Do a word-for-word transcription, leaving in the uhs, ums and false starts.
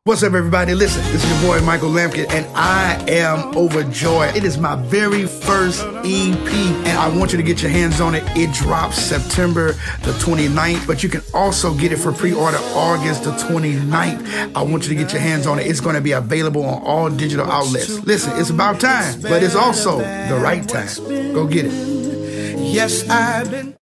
What's up, everybody? Listen, this is your boy Michael Lampkin, and I am overjoyed. It is my very first E P, and I want you to get your hands on it. It drops September the twenty-ninth, but you can also get it for pre-order August the twenty-ninth. I want you to get your hands on it. It's going to be available on all digital outlets. Listen, it's about time, but it's also the right time. Go get it. Yes, I've been